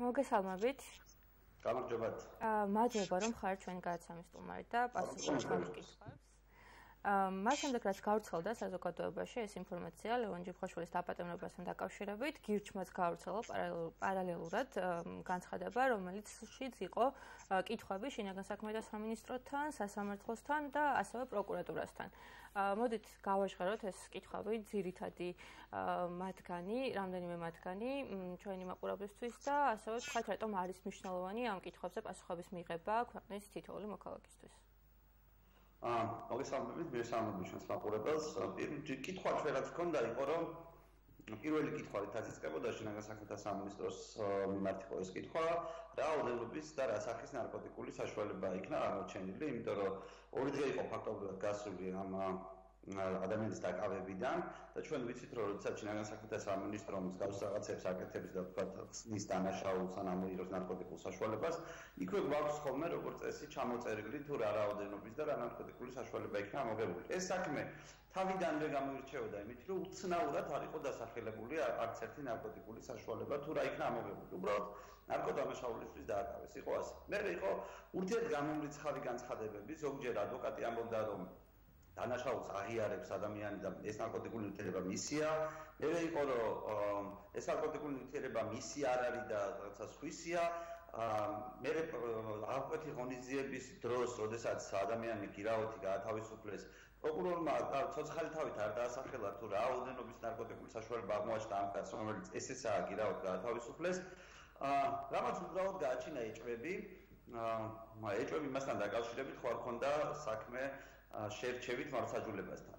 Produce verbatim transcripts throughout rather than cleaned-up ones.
მოგესალმებით. გამარჯობათ. აა მადლობა რომ ხართ ჩვენი გადაცემის სტუმარი და პასუხობთ კითხვებს. მას შემდეგ რაც გავრცელდა საზოგადოებაში ეს ინფორმაცია ლევონ ჯიფხაშვილის დაპატიმრებასთან დაკავშირებით, გირჩმაც გავრცელა პარალელურად განცხადება, რომელიცშიც იყო კითხვები შინაგან საქმეთა სამინისტროთან, სასამართლოსთან და ასევე პროკურატურასთან. მოდით გავაჟღეროთ ეს კითხვები, ძირითადი მათგანი, რამდენიმე მათგანი ჩვენი მაყურებლისთვის და ასევე ვთქვათ, რატომ არის მნიშვნელოვანი ამ კითხვებზე პასუხების მიღება ქვეყნის თითოეული მოქალაქისთვის. აა, მოგესალმებით, მოგესალმებით ჩვენს მაყურებელს. პირველი კითხვა ჩვენაც ჰქონდა იყო, რომ პირველი კითხვა ითაზისწრებოდა შინაგან საქმეთა სამინისტროს მიმართ იყო ეს კითხვა, რა ოდენობის და რა სახის ნარკოტიკული საშუალება იქნა აღმოჩენილი, იმიტომ რომ ორი დღე იყო ფაქტობრივად გასული ამ ადამიანის დაკავებიდან და ჩვენ ვიცით, რომ როდესაც შინაგან საქმეთა სამინისტრო მსგავს რაღაცებს აკეთებს და თქვა ხსნის დანაშაულს ან ამოიღებს ნარკოტიკულ საშუალებას, იქვე გვაქვს ხოლმე როგორც წესი ჩამოწერილი თუ რა რაოდენობის და რა ნარკოტიკული საშუალება იქნა ამოღებული. ეს საქმე თავიდანვე გამოირჩეოდა იმით, რომ უცნაურად არ იყო დასახელებული არც ერთი ნარკოტიკული საშუალება თუ რა იქნა ამოღებული. უბრალოდ ნარკოდანაშაულისთვის დააკავეს. იყო ასე. მე იყო ურთიერთგამომრიცხავი განცხადებები, ზოგჯერ ადვოკატი ამბობდა, რომ დანაშაულს აღიარებს ადამიანი და ეს ნარკოტიკული ნივთიერება მისია. მე იყო რომ ეს ნარკოტიკული ნივთიერება მისი არ არის და რაღაცა სხვისია. მე აღკვეთი ღონისძიების დროს, როდესაც ადამიანი გირაოთი გაათავისუფლეს, პროკურორმა ცოცხალი თავით არ დაასახელა თუ რა ოდენობის ნარკოტიკული საშუალება აღმოაჩნდა ამ კაცს, რომელიც ესეცაა გირაოთი გაათავისუფლეს. რამაც უბრალოდ გააჩინა ეჭვები. ეჭვები მასთან დაკავშირებით ხო არ ქონდა საქმე შერჩევით მართლმსაჯულებასთან.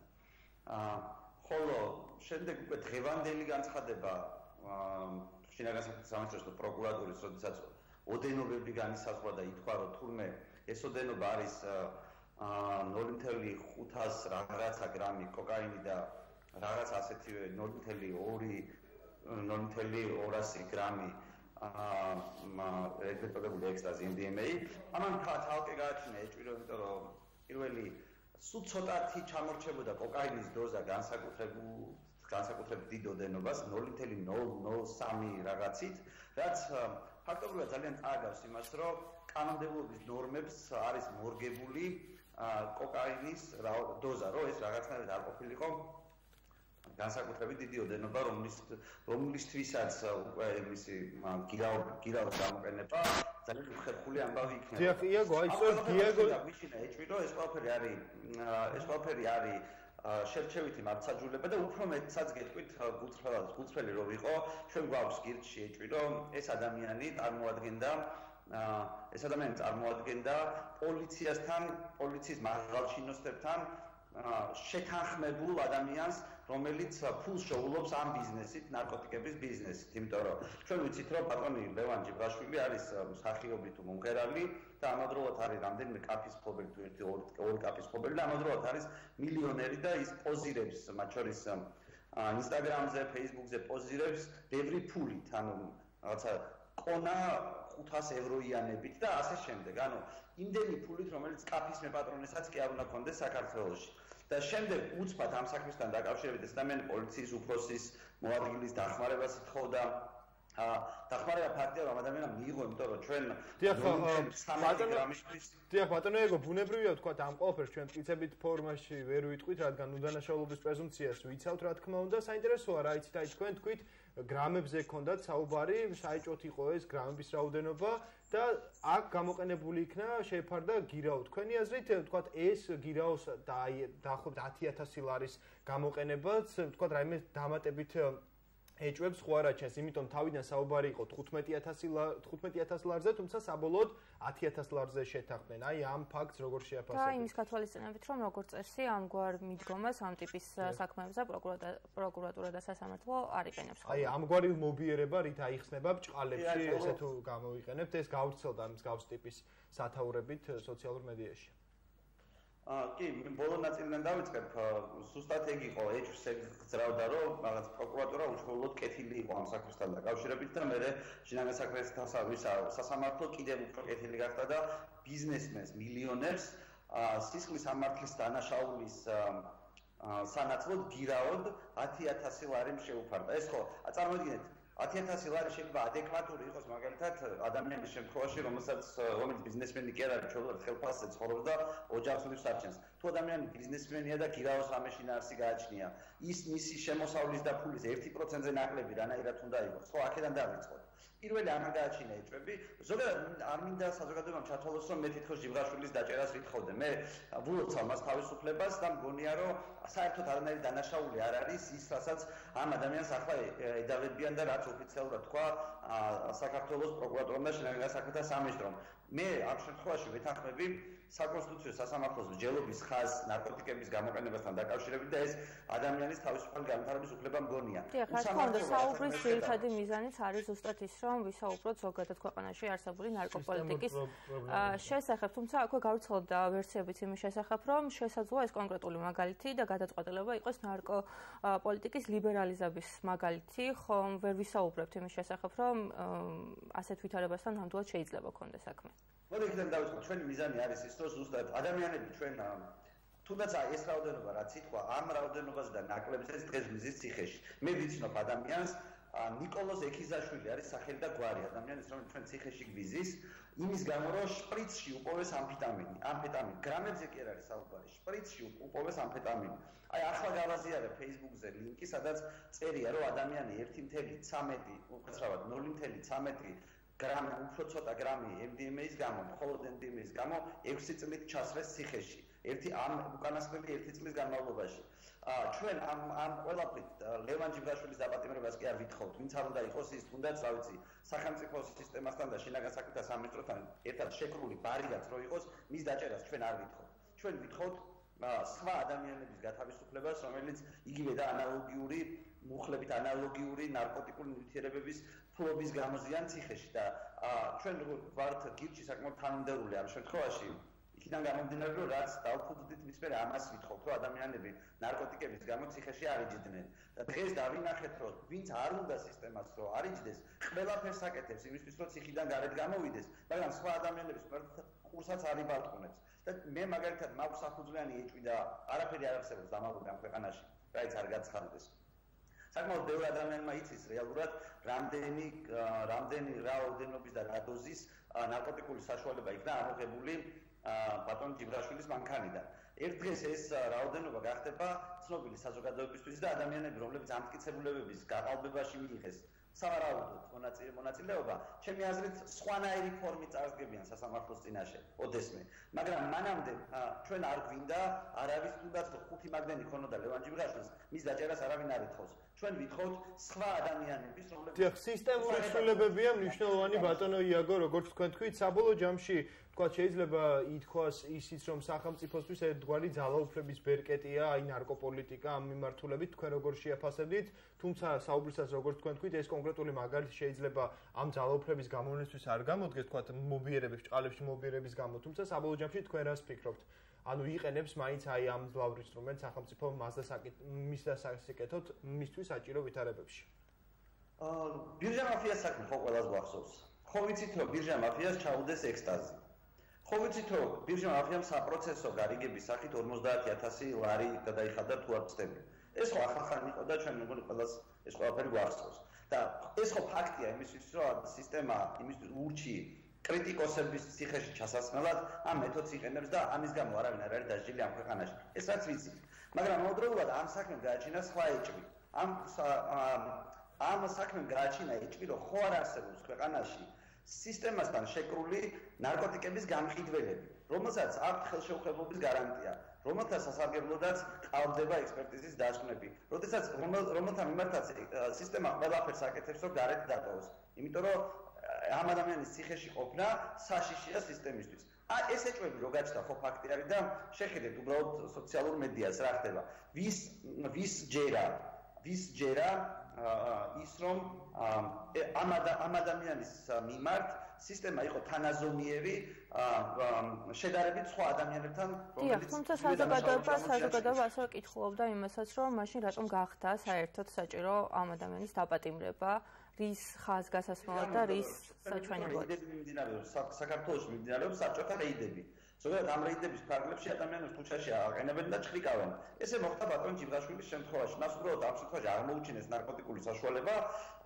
ხოლო შემდეგ უკვე დღევანდელი განცხადება შინაგან საქმეთა სამინისტროს და პროკურატურის, როდესაც ოდენობები განისაზღვრა და ითქვა, რომ თურმე ეს ოდენობა არის ნული ათეული ხუთას რაღაცა გრამი კოკაინი და რაღაც ასეთივე ნული ათეული ორი ნული ათეული ორასი გრამი ეგრეთ წოდებული ექსტაზი ემ დი ემ ეი. ამან თალკე გააჩინა ეჭვი, იმიტომ რომ პირველი სულ ცოტათი ჩამორჩებოდა კოკაინის დოზა განსაკუთრებულ განსაკუთრებით დიდ ოდენობას ნული ათეული ნული ნული სამი რაღაცით, რაც ფაქტობრივად ძალიან წააგავს იმას, რომ კანონმდებლობის ნორმებს არის მორგებული კოკაინის დოზა, რომ ეს რაღაცნაირად არ ყოფილიყო განსაკუთრებით დიდი ოდენობა, რომლის რომლისთვისაც უკვე მისი გირაოთი გამოყენება ძალიან უხერხული ამბავი იქნება. დიახ, იაგო, აი სწორედ დიაგო გვიშინა ეჭვი, რომ ეს ყველაფერი არის ეს ყველაფერი არის შერჩევითი მართლმსაჯულება და უფრო მეტსაც გეტყვით გულწრფელად, გულწრფელი რომ ვიყო, ჩვენ გვაქვს გირჩი ეჭვი, რომ ეს ადამიანი წარმოადგენდა ეს ადამიანი წარმოადგენდა პოლიციასთან, პოლიციის მაღალჩინოსნებთან შეთანხმებულ ადამიანს, რომელიც ფულს შეუვლობს ამ ბიზნესით, ნარკოტიკების ბიზნესით, იმიტომ რომ ჩვენ ვიცით, რომ პატრონი ლევან ჯიფხაშვილი არის მსახიობი თუ მომღერალი და ამავდროულად არის რამდენიმე კაფის მფლობელი თუ ერთი ორი კაფის მფლობელი და ამავდროულად არის მილიონერი და ის პოზირებს, მათ შორის ინსტაგრამზე, ფეისბუქზე პოზირებს ბევრი ფულით, ანუ რაღაცა ყონა ხუთას ევროიანებით და ასე შემდეგ. ანუ იმდენი ფულით, რომელიც კაფის მეპატრონესაც კი არ უნდა ქონდეს საქართველოში. და შემდეგ უცბად ამ საქმესთან დაკავშირებით ეს ადამიანი პოლიციის უფროსის მოადგილის დახმარებას ითხოვდა. დახმარება ფაქტია, რომ ადამიანმა მიიღო, იმიტომ რომ ჩვენ დიახ, ბატონო ეგო, ბუნებრივია ვთქვა ამ ყველაფერს ჩვენ მტკიცებით ფორმაში ვერ ვიტყვით, რადგან უდანაშაულობის პრეზუმპციას ვიცავთ, რა თქმა უნდა. საინტერესოა რა იცით, აი თქვენ თქვით გრამებზე ჰქონდათ საუბარი, საეჭვოდ იყო ეს გრამების რაოდენობა და აქ გამოყენებული იქნა შეფარდა გირაო. თქვენი აზრით, ვთქვათ, ეს გირაოს დაახლოებით ათი ათასი ლარის გამოყენებაც, ვთქვათ, რაიმე დამატებით ეჭვებს ხო არ აჩენს, იმიტომ თავიდან საუბარი იყო თხუთმეტი ათასი ლარზე, თუმცა საბოლოოდ ათი ათასი ლარზე შეთანხმდნენ. აი ამ ფაქტს როგორ შეაფასებთ? და იმის გათვალისწინებით, რომ როგორც წესი ამგვარ მიდგომას ამ ტიპის საქმეებზე პროკურატურა და სასამართლო არ იყენებს. აი ამგვარი მობიერება რით აიხსნება ბჭყალებში, ესე თუ გამოვიყენებთ, ეს გავრცელდა მსგავს ტიპის სათაურებით სოციალურ მედიაში. კი, ბოლო ნაწილიდან დავიწყებ, ზუსტად ეგ იყო, ეჭვს ეგძრავდა, რომ რაღაც პროკურატურა უშუალოდ კეთილი იყო ამ საქმესთან დაკავშირებით და მე შინაგან საქმეთა სასამართლო კიდევ უფრო კეთილი გახდა და ბიზნესმენს, მილიონერს სისხლის სამართლის დანაშაულის სანაცვლოდ გირაოდ ათი ათასი ლარი შეუფარდა. ეს ხო, წარმოიდგინეთ, ათი ათასი ლარი შეიძლება ადეკვატური იყოს მაგალითად ადამიანის შემთხვევაში, რომელსაც რომელიც ბიზნესმენი კი არ არის, ჩვეულებრივ ხელფასზე ცხოვრობს და ოჯახს უდევს არჩენს. თუ ადამიანი ბიზნესმენია და გირაოს რამეში ნარსი გააჩნია, ის მისი შემოსავლის და ფულის ერთი პროცენტზე ნაკლები რანაირად უნდა იყოს. ხო, აქედან დავიწყოთ. პირველი ამან გააჩინა ეჭვები. ზოგადად არ მინდა საზოგადოებამ ჩათვალოს, რომ მე თითქოს ჯიბრაშვილის დაჭერას ვითხოვდე. მე ვულოცავ მას თავისუფლებას და მგონია, რომ საერთოდ არანაირი დანაშაული არ არის ის, რასაც ამ ადამიანს ახლა ედავებიან და რაც ოფიციალურად თქვა საქართველოს პროკურატურამ და შინაგან საქმეთა სამინისტრომ. მე ამ შემთხვევაში ვეთანხმები საკონსტიტუციო სასამართლოს მსჯელობის ხაზს ნარკოტიკების გამოყენებასთან დაკავშირებით და ეს ადამიანის თავისუფალი განვითარების უფლება მგონია. დიახ, რა თქმა უნდა, საუბრის ძირითადი მიზანიც არის ზუსტად ის, რომ ვისაუბროთ ზოგადად ქვეყანაში არსებული ნარკოპოლიტიკის შესახებ, თუმცა აქვე გავრცელდა ვერსიებიც იმის შესახებ, რომ შესაძლოა ეს კონკრეტული მაგალითი და გადაწყვეტილება იყოს ნარკოპოლიტიკის ლიბერალიზების მაგალითი, ხომ ვერ ვისაუბრებთ იმის შესახებ, რომ ასეთ ვითარებასთან ნამდვილად შეიძლება ქონდეს საქმე. მოდი იქიდან დავიწყოთ, ჩვენი მიზანი არის ის, რომ ზუსტად ადამიანები ჩვენ თუნდაც ეს რაოდენობა რაც ითქვა, ამ რაოდენობას და ნაკლებს ეს დღეს მიზის ციხეში. მე ვიცნობ ადამიანს, ნიკოლოზ ექიზაშვილი არის სახელი და გვარი ადამიანის, რომელიც ჩვენ ციხეში გვიზის, იმის გამო რომ შპრიცში უპოვეს ამფეტამინი, ამფეტამინი, გრამებზე კი არ არის საუბარი, შპრიცში უპოვეს ამფეტამინი. აი ახლა გავაზიარებ Facebook-ზე ლინკი, სადაც წერია, რომ ადამიანი ერთი ნული ცამეტი, უცრავად ნული ნული ცამეტი გრამი, უფრო ცოტა გრამი M D M A-ის გამო, მხოლოდ M D M A-ის გამო ექვსი წლით ჩასვეს ციხეში. ერთი ამ უკანასკნელი ერთი წლის განმავლობაში. ჩვენ ამ ამ ყველაფრით ლევან ჯიბრაშვილის დაპატიმრებას კი არ ვითხოვთ, ვინც არ უნდა იყოს ის თუნდაც, რა ვიცი, სახელმწიფო სისტემასთან და შინაგან საქმეთა სამინისტროსთან ერთად შეკრული ბარიდაც რო იყოს, მის დაჭერას ჩვენ არ ვითხოვთ. ჩვენ ვითხოვთ სხვა ადამიანების გათავისუფლებას, რომელიც იგივე და ანალოგიური მუხლებით ანალოგიური ნარკოტიკული ნივთიერებების ფლობის გამოზიან ციხეში და ჩვენ ვართ გირჩი საკმაოდ თანმიმდევრული ამ შემთხვევაში. იქიდან გამომდინარე, რომ რაც დავფუძნდით მის მერე ამას ვითხოვთ, რომ ადამიანები ნარკოტიკების გამო ციხეში არ იჯდნენ. და დღეს დავინახეთ, რომ ვინც არ უნდა სისტემას რო არ იჯდეს, ყველაფერს აკეთებს იმისთვის, რომ ციხიდან გარეთ გამოვიდეს, მაგრამ სხვა ადამიანების ყურსაც არ იბალტყუნებს. და მე მაგალითად მაქვს საფუძვლიანი ეჭვი და არაფერი არ არსებობს დამალული ამ ქვეყანაში, რაიც არ გაცხადდეს. საკმაოდ ბევრი ადამიანმა იცის რეალურად რამდენი რამდენი რაოდენობის და რა დოზის ნარკოტიკული საშუალება იქნა ამოღებული ბატონ ჯიბრაშვილის მანქანიდან. ერთ დღეს ეს რაოდენობა გახდება ცნობილი საზოგადოებისთვის და ადამიანები, რომლებიც ამტკიცებულებების გაყალბებაში მიიღეს სავარაუდოდ მონაწილეობა, ჩემი აზრით, სხვანაირი ფორმით წარსდგებიან სასამართლოს წინაშე, ოდესმე. მაგრამ მანამდე ჩვენ არ გვინდა არავის თუნდაც ხუთი მაგდენი ქონოდა ლევან ჯიბრაშვილს, მის დაჭერას არავინ არ ითხოვს. ჩვენ ვითხოვთ სხვა ადამიანების, რომლებიც დიახ, სისტემური ცვლილებებია მნიშვნელოვანი ბატონო იაგო, როგორც თქვენ თქვით, საბოლოო ჯამში თქვა შეიძლება ითქვას ისიც, რომ სახელმწიფოსთვის ერთგვარი ძალაუფლების ბერკეტია, აი ნარკოპოლიტიკა ამ მიმართულებით, თქვენ როგორ შეაფასებდით, თუმცა საუბრისას როგორც თქვენ თქვით, ეს კონკრეტული მაგალითი შეიძლება ამ ძალაუფლების გამოვლენისთვის არ გამოდგეს, თქვა მობიერების, ჭყალებში მობიერების გამო, თუმცა საბოლოო ჯამში თქვენ რას ფიქრობთ? ანუ იყენებს მაინც აი ამ მძლავრ ინსტრუმენტს სახელმწიფო მას და მის და საკეთოთ მისთვის საჭირო ვითარებებში. აა ბირჟა მაფიას საქმე ხო ყველას გვახსოვს. ხო ვიცით რომ ბირჟა მაფიას ჩაუდეს ექსტაზი. ხო ვიცით რომ ბირჟა მაფიამ საპროცესო გარიგების სახით ორმოცდაათი ათასი ლარი გადაიხადა თუ არ ვცდები. ეს ხო ახალ იყო და ჩვენ მეგონი ყველას ეს ყველაფერი გვახსოვს. და ეს ხო ფაქტია იმისთვის რომ სისტემა იმისთვის ურჩი კრიტიკოსების ციხეში ჩასასმელად ამ მეთოდს იყენებს და ამის გამო არავინ არ არის დაჟილი ამ ქვეყანაში. ეს რაც ვიცით. მაგრამ მოძრაულად ამ საქმემ გააჩინა სხვა ეჭვი. ამ ამ საქმემ გააჩინა ეჭვი, რომ ხო არ არსებობს ქვეყანაში სისტემასთან შეკრული ნარკოტიკების გამყიდველები, რომელსაც აქვს ხელშეუხებლობის გარანტია, რომელთა სასარგებლოდაც ყალბდება ექსპერტიზის დასკვნები, როდესაც რომელთა მიმართაც სისტემა ყველაფერს აკეთებს, რომ გარეთ დატოვოს. იმიტომ რომ ამ ადამიანის ციხეში ყოფნა საშიშია სისტემისთვის. აი ეს ეჭვები რო გაჩნდა ხო ფაქტი არის და შეხედეთ უბრალოდ სოციალურ მედიას რა ხდება. ვის ვის ჯერა, ვის ჯერა ის რომ ამ ამ ადამიანის მიმართ სისტემა იყო თანაზომიერი შედარებით სხვა ადამიანებთან, რომელიც თუმცა საზოგადოება საზოგადოება ასევე კითხულობდა იმასაც, რომ მაშინ რატომ გახდა საერთოდ საჭირო ამ ადამიანის დაპატიმრება, რის ხაზგასასმელად და რის საჩვენებლად. საქართველოში მიმდინარეობს საბჭოთა რეიდები. ზოგადად ამ რეიდების ფარგლებში ადამიანებს ქუჩაში აყენებენ და ჩხრიკავენ. ესე მოხდა ბატონ ჯიბრაშვილის შემთხვევაში. მას უბრალოდ ამ შემთხვევაში აღმოუჩინეს ნარკოტიკული საშუალება,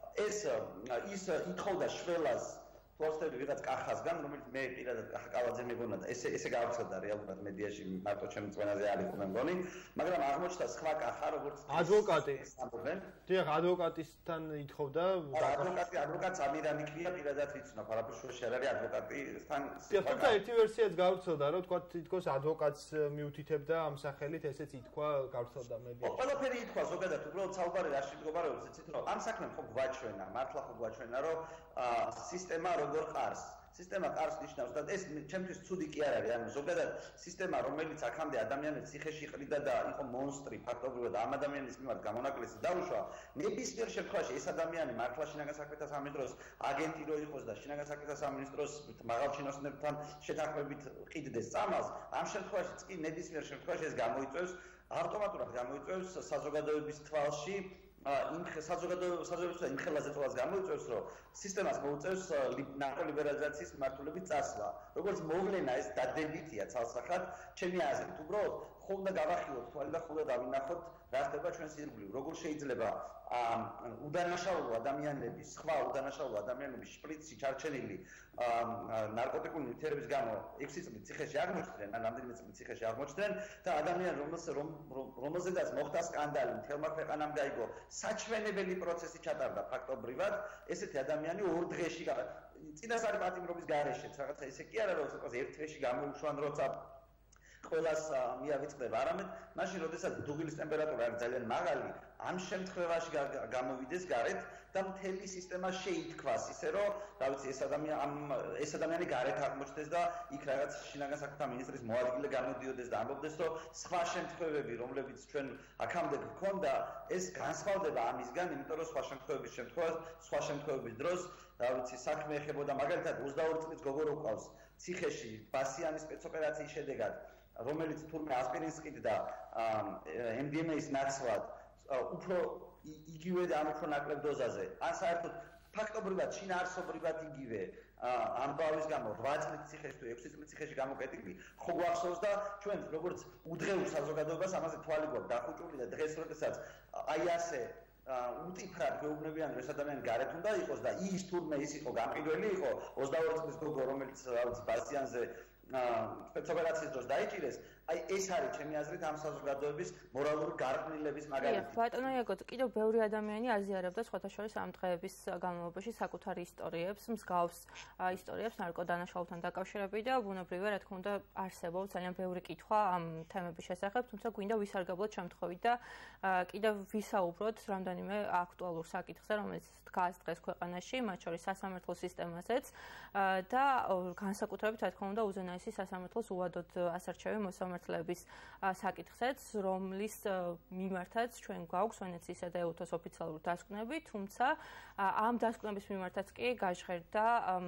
ეს ის ითხოვდა შველას პოსტები ვიღაც კახასგან, რომელიც მე პირადად კახაკალაძე მეგონა და ესე ესე გავრცელდა რეალურად მედიაში მარტო ჩემი წვენაზე არ იყო მე მგონი, მაგრამ აღმოჩნდა სხვა კახა, როგორც ადვოკატი. დიახ, ადვოკატისთან ითხოვდა. ადვოკატი, ადვოკატს ამირანი ქვია, პირადად ვიცნობ, არაფერს შუაში არ არის ადვოკატისთან. დიახ, თუმცა ერთი ვერსიაც გავრცელდა, რომ თქვა თითქოს ადვოკატს მიუთითებდა ამ სახელით, ესეც ითქვა, გავრცელდა მედიაში. ყველაფერი ითქვა, ზოგადად უბრალოდ საუბარი რაში მდგომარეობს, იცით რომ ამ საქმემ ხო გვაჩვენა, მართლა ხო გვაჩვენა, რომ სისტემა როგორ ყარს. სისტემა ყარს ნიშნავს და ეს ჩემთვის ცუდი კი არ არის, ანუ ზოგადად სისტემა, რომელიც აქამდე ადამიანებს ციხეში ყრიდა და იყო მონსტრი ფაქტობრივად ამ ადამიანის მიმართ გამონაკლისი დაუშვა, ნებისმიერ შემთხვევაში ეს ადამიანი მართლა შინაგან საქმეთა სამინისტროს აგენტი რო იყოს და შინაგან საქმეთა სამინისტროს მაღალჩინოსნებთან შეთანხმებით ყიდდეს წამალს, ამ შემთხვევაშიც კი ნებისმიერ შემთხვევაში ეს გამოიწვევს ავტომატურად გამოიწვევს საზოგადოების თვალში იმ საზოგადოების საზოგადოების იმ ხელაზე თვალს გამოიწვევს, რომ სისტემას მოუწევს ნარკოლიბერალიზაციის მმართველობის წასვლა. როგორც მოვლენა ეს დადებითია ცალსახად, ჩემი აზრით, უბრალოდ ხო უნდა გავახილოთ თვალი და ხო უნდა დავინახოთ რა ხდება ჩვენს ირგვლივ. როგორ შეიძლება უდანაშაულო ადამიანების, სხვა უდანაშაულო ადამიანების შპრიცში ჩარჩენილი ნარკოტიკული ნივთიერების გამო ექვსი წლით ციხეში აღმოჩნდნენ, ან რამდენიმე წლით ციხეში აღმოჩნდნენ და ადამიანი რომელზედაც მოხდა სკანდალი, მთელმა ქვეყანამ გაიგო საჩვენებელი პროცესი ჩატარდა ფაქტობრივად, ესეთი ადამიანი ორ დღეში წინასწარი პატიმრობის გარეშეც რაღაცა ესე კი არა, რომ ცოტა ერთ თვეში გამოუშვან როცა ყველას მიავიწყდება, არამედ მაშინ როდესაც დუღილის ტემპერატურა არის ძალიან მაღალი, ამ შემთხვევაში გამოვიდეს გარეთ და მთელი სისტემა შეითქვას ისე რომ, რა ვიცი, ეს ადამიანი ეს ადამიანი გარეთ აღმოჩნდეს და იქ რაღაც შინაგან საქმეთა მინისტრის მოადგილე გამოდიოდეს და ამბობდეს, რომ სხვა შემთხვევები, რომლებიც ჩვენ აქამდე გქონდა, ეს განსხვავდება ამისგან, იმიტომ რომ სხვა შემთხვევების შემთხვევას, სხვა შემთხვევების დროს, რა ვიცი, საქმე ეხებოდა მაგალითად ოცდაორი წლის გოგო რო ყავს ციხეში ბასიანის სპეცოპერაციის შედეგად, რომელიც თურმე ასპირინს ყიდდა ემ დი ემ ეის ნაცვლად, უფრო იგივე და ამ უფრო ნაკლებ დოზაზე. ან საერთოდ ფაქტობრივად შინაარსობრივად იგივე ამბავის გამო რვა წლის ციხეში თუ ექვსი წლის ციხეში გამოკეტილი ხო გვახსოვს და ჩვენ როგორც უდღეულ საზოგადოებას ამაზე თვალი გვაქვს დახუჭული და დღეს როდესაც აი ასე უტიფრად გვეუბნებიან რომ ეს ადამიანი გარეთ უნდა იყოს და ის თურმე ის იყო გამყიდველი იყო ოცდაორი წლის გოგო რომელიც რაღაც ბასიანზე სპეცოპერაციის დროს დაიჭირეს, აი ეს არის ჩემი აზრით ამ საზოგადოების მორალური გარყვნილების მაგალითი. ბატონო იაგო, კიდევ ბევრი ადამიანი აზიარებდა სხვათა შორის ამ დღეების განმავლობაში საკუთარი ისტორიებს, მსგავს ისტორიებს ნარკოდანაშაულთან დაკავშირებით და ბუნებრივია, რა თქმა უნდა, არსებობს ძალიან ბევრი კითხვა ამ თემების შესახებ, თუმცა გვინდა ვისარგებლოთ შემთხვევით და კიდევ ვისაუბროთ რამდენიმე აქტუალურ საკითხზე, რომელიც დგას დღეს ქვეყანაში, მათ შორის სასამართლო სისტემაზეც და განსაკუთრებით, რა თქმა უნდა, უზენაესი სასამართლოს უადოდ ასარჩევი მოსამართლეების საკითხზეც, რომლის მიმართაც ჩვენ გვაქვს ვენეციისა და ეუთოს ოფიციალური დასკვნები, თუმცა ამ დასკვნების მიმართაც კი გაჟღერდა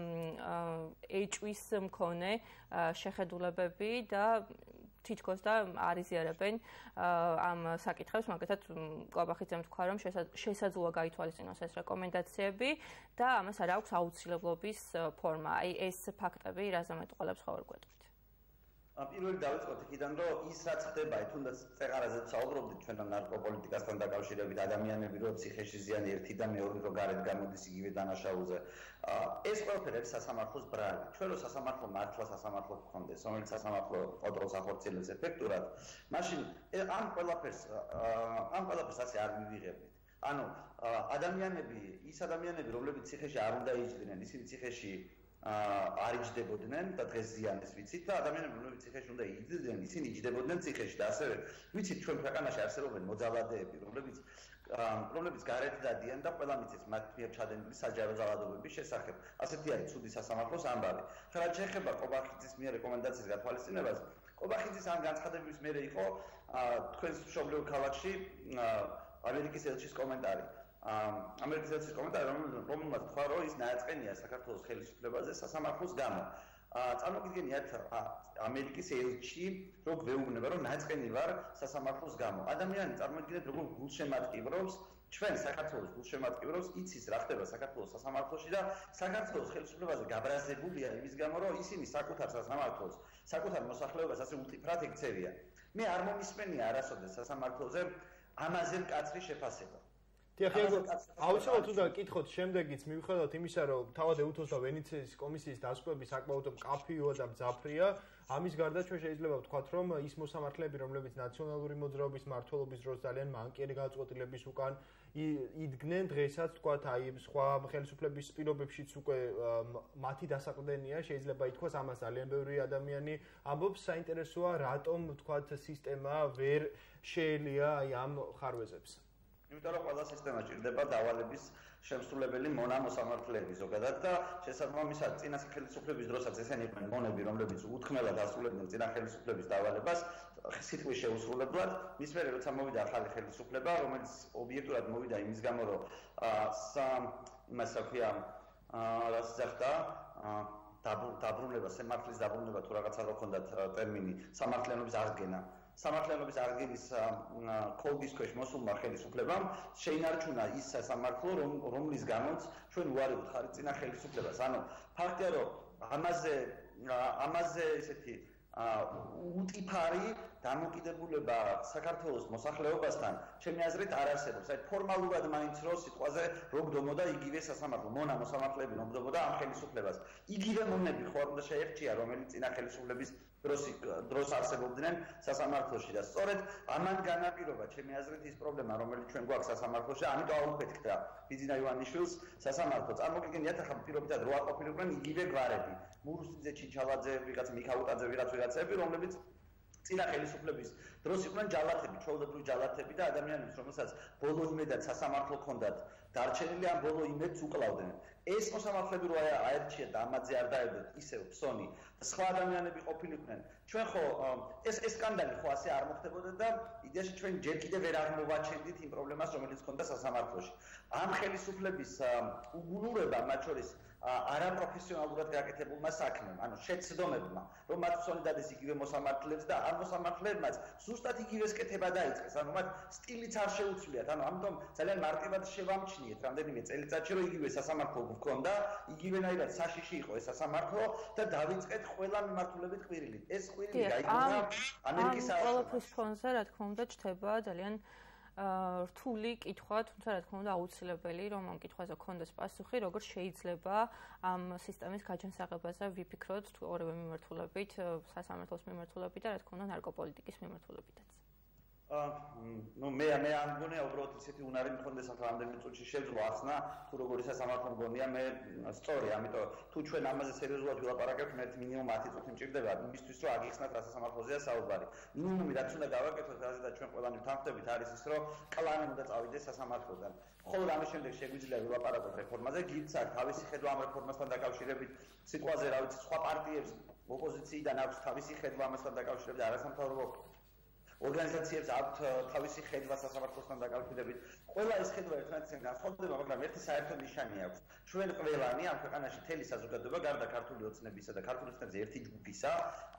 ეჭვის მქონე შეხედულებები და თითქოს და არ იზიარებენ ამ საკითხებს, მაგალითად კვაბახიძემ თქვა, რომ შესაძლოა გაითვალისწინოს ეს რეკომენდაციები და ამას არ აქვს აუცილებლობის ფორმა. აი ეს ფაქტები რაზე მეტყველებს ხო არ გვეტყვით? პირველი დავიწყოთ იქიდან, რომ ის რაც ხდება, თუნდაც წეყარაზე ვსაუბრობდით ჩვენ ნარკოპოლიტიკასთან დაკავშირებით, ადამიანები რო ციხეში ზიანი ერთი და მეორე რო გარეთ გამოდის იგივე დანაშაულზე. ეს ყველაფერი არის სასამართლოს ბრალი. ჩვენ რო სასამართლო მართლა სასამართლო გქონდეს, რომელიც სასამართლო კონტროლს ახორციელებს ეფექტურად, მაშინ ამ ყველაფერს ამ ყველაფერს ასე არ მივიღებდით. ანუ ადამიანები, ის ადამიანები, რომლებიც ციხეში არ უნდა იჯდნენ, ისინი ციხეში არ იჯდებოდნენ და დღეს ზიანეს ვიცით და ადამიანები რომლებიც ციხეში უნდა იჯდნენ, ისინი იჯდებოდნენ ციხეში და ასევე ვიცით ჩვენ ქვეყანაში არსებობენ მოძალადეები, რომლებიც რომლებიც გარეთ დადიან და ყველა მიცის მათ მიერ ჩადენილი საჯარო ძალადობების შესახებ. ასეთი არის ცუდი სასამართლოს ამბავი. ხლა შეეხება კვაბახიძის მიერ რეკომენდაციის გათვალისწინებას, კვაბახიძის ამ განცხადების მერე იყო თქვენს მშობლიურ ქალაქში ამერიკის ელჩის კომენტარი. ამერიკის ელჩის კომენტარი, რომელმაც თქვა, რომ ის ნაწყენია საქართველოს ხელისუფლებაზე სასამართლოს გამო. წარმოგიდგენიათ ამერიკის ელჩი რო გვეუბნება, რომ ნაწყენი ვარ სასამართლოს გამო. ადამიანი წარმოგიდგენთ, როგორ გულშემატკივრობს ჩვენ საქართველოს გულშემატკივრობს, იცის რა ხდება საქართველოს სასამართლოში და საქართველოს ხელისუფლებაზე გაბრაზებულია იმის გამო, რომ ისინი საკუთარ სასამართლოს, საკუთარ მოსახლეობას ასე უტიფრად ექცევიან. მე არ მომისმენია არასოდეს სასამართლოზე ამაზე მკაცრი შეფასება. აუცილებლად უნდა გკითხოთ შემდეგიც მიუხედავად იმისა, რომ თავად ეუთოს და ვენეციის კომისიის დასკვნები საკმაოდ მკაფიოა და მძაფრია, ამის გარდა ჩვენ შეიძლება ვთქვათ, რომ ის მოსამართლეები, რომლებიც ნაციონალური მოძრაობის მმართველობის დროს ძალიან მანკიერი გადაწყვეტილების უკან იდგნენ, დღესაც ვთქვათ, აი სხვა ხელისუფლების პირობებშიც უკვე მათი დასაყრდენია, შეიძლება ითქვას, ამას ძალიან ბევრი ადამიანი ამბობს, საინტერესოა, რატომ ვთქვათ, სისტემა ვერ შეელია აი ამ ხარვეზებს. იმიტომ რომ ყველა სისტემა ჭირდება დავალების შემსრულებელი მონა მოსამართლეები ზოგადად და შესაბამისად წინა ხელისუფლების დროსაც ესენი იყვნენ მონები, რომლებიც უთქმელად ასრულებდნენ წინა ხელისუფლების დავალებას სიტყვის შეუსრულებლად, მის მერე როცა მოვიდა ახალი ხელისუფლება, რომელიც ობიექტურად მოვიდა იმის გამო, რომ სამ იმას აქვია რაც ძახდა დაბრუნება, სამართლის დაბრუნება თუ რაღაცა რო ჰქონდათ ტერმინი, სამართლიანობის აღდგენა. სამართლიანობის აღდგენის კოლგის ქვეშ მოსულმა ხელისუფლებამ შეინარჩუნა ის სასამართლო, რომლის გამოც ჩვენ უარი ვუხარით წინა ხელისუფლებას. ანუ ფაქტია, რომ ამაზე ამაზე ისეთი უტიფარი დამოკიდებულება საქართველოს მოსახლეობასთან ჩემი აზრით არ არსებობს. აი ფორმალურად მაინც რო სიტყვაზე რო გდომოდა იგივე სასამართლო, მონა მოსამართლეები რო გდომოდა ამ ხელისუფლებას. იგივე მონები ხო არ უნდა შეერჩია, რომელიც წინა ხელისუფლების დროს დროს არსებობდნენ სასამართლოში და სწორედ ამან განაპირობა ჩემი აზრით ის პრობლემა, რომელიც ჩვენ გვაქვს სასამართლოში, ამიტომ აუქმეთქდა ბიძინა ივანიშვილს სასამართლო. წარმოგიდგენიათ ახლა პირობითად რო აყოფილიყვნენ იგივე გვარები, მურუსიძე, ჩინჩალაძე, ვიღაც მიქაუტაძე, ვიღაც ვიღაცები, რომლებიც წინა ხელისუფლების დროს იყვნენ ჯალათები, ჩვეულებრივი ჯალათები და ადამიანებს, რომელსაც ბოლო იმედად სასამართლო ჰქონდათ დარჩენილი, ამ ბოლო იმედს უკლავდნენ. ეს მოსამართლეები რო აერჩიათ და ამაზე არ დაედოთ ისევ ფსონი, სხვა ადამიანები ყოფილიყვნენ. ჩვენ ხო ეს ეს სკანდალი ხო ასე არ მოხდებოდა და იდეაში ჩვენ ჯერ კიდევ ვერ აღმოვაჩენდით იმ პრობლემას, რომელიც ჰქონდა სასამართლოში. ამ ხელისუფლების უგუნურება, მათ შორის არაპროფესიონალურად გაკეთებულმა საქმემ, ანუ შეცდომებმა, რომ მათ ფსონი დადეს იგივე მოსამართლეებს და ამ მოსამართლეებმაც ზუსტად იგივეს კეთება დაიწყეს, ანუ მათ სტილიც არ შეუცვლიათ, ანუ ამიტომ ძალიან მარტივად შევამჩნიეთ რამდენიმე წელიწადში, რომ იგივე სასამართლო გვქონდა, იგივენაირად საშიში იყო ეს სასამართლო და დავიწყეთ ყველა მიმართულებით ყვირილით. ეს ყვირილი გაიგონა ამერიკის საერთაშორისო ყველაფრის ფონზე, რა თქმა უნდა, ჩდება ძალიან რთული კითხვა, თუმცა რა თქმა უნდა აუცილებელი, რომ ამ კითხვაზე გქონდეს პასუხი, როგორ შეიძლება ამ სისტემის გაჯანსაღებაზე ვიფიქროთ თუ ორივე მიმართულებით, სასამართლოს მიმართულებით და რა თქმა უნდა ნარკოპოლიტიკის მიმართულებითაც. ну მე მე ამ გონია უბრალოდ ისეთი უნარი მქონდეს ახლა რამდენიმე წუთში შეძლო ახსნა თუ როგორი სასამართლო მგონია მე სწორი, ამიტომ თუ ჩვენ ამაზე სერიოზულად ვილაპარაკებთ, მე მინიმუმ ათი წუთი მჭირდება იმისთვის, რომ აგიხსნათ რა სასამართლოზეა საუბარი. მინიმუმი რაც უნდა გავაკეთოთ, რაზედაც ჩვენ ყველანი ვთანხმდებით, არის ის, რომ კლანი უნდა წავიდეს სასამართლოდან. ხოლო ამის შემდეგ შეგვიძლია ვილაპარაკოთ რეფორმაზე, გიც აქვს თავისი ხედვა ამ რეფორმასთან დაკავშირებით, სიტყვაზე რა ვიცი, სხვა პარტიებს ოპოზიციიდან აქვს თავისი ხედვა ამასთან დაკავშირებით, არასამთავრობო ორგანიზაციებს აქვთ თავისი ხედვა სასამართლოსთან დაკავშირებით. ყველა ეს ხედვა ერთმანეთისგან განსხვავდება, მაგრამ ერთი საერთო ნიშანი აქვს. ჩვენ ყველანი ამ ქვეყანაში მთელი საზოგადოება, გარდა ქართული ოცნებისა და ქართული ოცნების ერთი ჯგუფისა,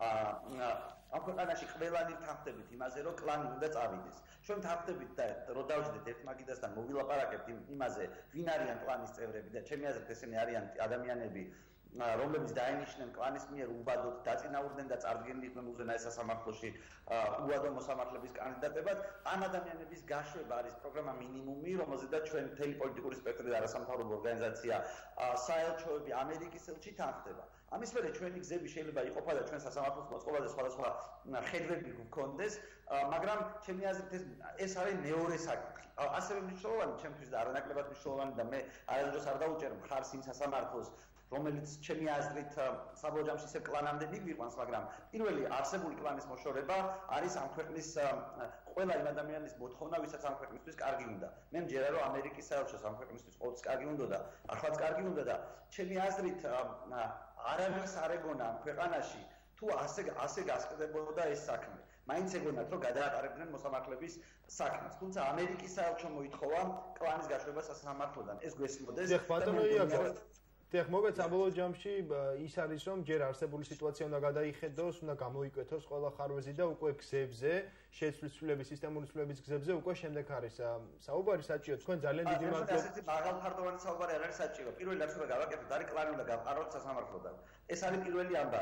ამ ქვეყანაში ყველანი ვთანხმდებით იმაზე, რომ კლანი უნდა წავიდეს. ჩვენ ვთანხმდებით და რომ დავждეთ ერთ მაგიდასთან მოვილაპარაკებთ იმაზე, ვინ არიან კლანის წევრები და ჩემი აზრით ესენი არიან ადამიანები, რომლებიც დაინიშნენ კლანის მიერ უბადოდ დაწინაურდნენ და წარდგენილიყვნენ უზენაეს სასამართლოში უადო მოსამართლების კანდიდატებად. ამ ადამიანების გაშვება არის პროგრამა მინიმუმი, რომელზედაც ჩვენ მთელი პოლიტიკური სპექტრი და არასამთავრობო ორგანიზაცია, საელჩოები, ამერიკის ელჩი თანხდება. ამის მერე ჩვენი გზები შეიძლება იყოფა და ჩვენ სასამართლოს მოწყობაზე სხვადასხვა ხედვები გვქონდეს, მაგრამ ჩემი აზრით ეს ეს არის მეორე საკითხი. ასევე მნიშვნელოვანი ჩემთვის და არანაკლებად მნიშვნელოვანი და მე არასდროს არ დაუჭერ მხარს იმ სასამართლოს, რომელიც ჩემი აზრით საბოლოო ჯამში ისევ კლანამდე მიგვიყვანს, მაგრამ პირველი არსებული კლანის მოშორება არის ამ ქვეყნის ყველა იმ ადამიანის მოთხოვნა, ვისაც ამ ქვეყნისთვის კარგი უნდა. მე მჯერა რომ ამერიკის საელჩოს ამ ქვეყნისთვის ყოველთვის კარგი უნდა და ახლაც კარგი უნდა და ჩემი აზრით არავის არ ეგონა ამ ქვეყანაში თუ ასე ასე გასკდებოდა ეს საქმე. მაინც ეგონათ რომ გადაატარებდნენ მოსამართლების საქმეს. თუმცა ამერიკის საელჩო მოითხოვა კლანის გაშვება სასამართლოდან. ეს გვესმოდეს და დიახ, მოგეთ საბოლოო ჯამში ის არის, რომ ჯერ არსებული სიტუაცია უნდა გადაიხედოს, უნდა გამოიკვეთოს ყველა ხარვეზი და უკვე გზებზე, შეცვლის ცვლილების, სისტემური ცვლილების გზებზე უკვე შემდეგ არის საუბარი საჭირო. თქვენ ძალიან დიდი მადლობა. ასეთი მაღალფარდოვანი საუბარი არ არის საჭირო. პირველი რაც უნდა გავაკეთოთ, არის კლანი უნდა გავყაროთ სასამართლოდან. ეს არის პირველი ამბავი.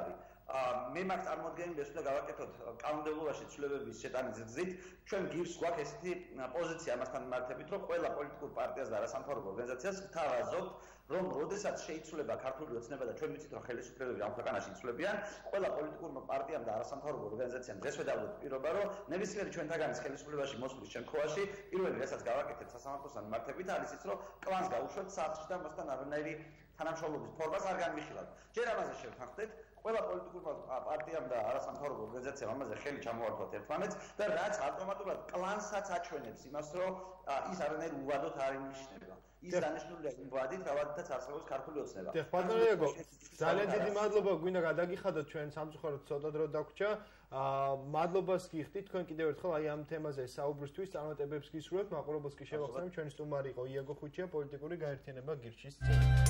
მე მაგ წარმოადგენს უნდა გავაკეთოთ კანონმდებლობაში ცვლილებების შეტანის გზით ჩვენ გირს გვაქვს ესეთი პოზიცია ამასთან მიმართებით რომ ყველა პოლიტიკურ პარტიას და არასამთავრობო ორგანიზაციას გთავაზობთ რომ როდესაც შეიცვლება ქართული ოცნება და ჩვენ ვიცით რომ ხელისუფლებები ამ ქვეყანაში იცვლებიან ყველა პოლიტიკურმა პარტიამ და არასამთავრობო ორგანიზაციამ დღეს ვედავლოთ პირობა რომ ნებისმიერი ჩვენთაგანის ხელისუფლებაში მოსვლის შემთხვევაში პირველი რასაც გავაკეთებთ სასამართლოსთან მიმართებით არის ის რომ კლანს გაუშვათ სახლში და მასთან არანაირი თანამშრომლობის ფორმას არ განვიხილავთ ჯერ ამაზე შევთანხმდეთ ყველა პოლიტიკურმა პარტიამ და არასამთავრობო ორგანიზაციამ ამაზე ხელი ჩამოართვათ ერთმანეთს და რაც ავტომატურად კლანსაც აჩვენებს იმას რომ ის არანაირ უვადოთ არ ინიშნება ის დანიშნულია იმ ვადით ავადითაც არსებობს ქართული ოცნება დიახ ბატონო იაგო ძალიან დიდი მადლობა გვინდა გადაგიხადოთ ჩვენ სამწუხაროდ ცოტა დრო დაგვრჩა მადლობას გიხდით თქვენ კიდევ ერთხელ აი ამ თემაზე საუბრისთვის წარმატებებს გისურვებთ მაყურებელს კი შევახსენებ ჩვენი სტუმარი იყო იაგო ხუჩია პოლიტიკური გაერთიანება გირჩის წევრი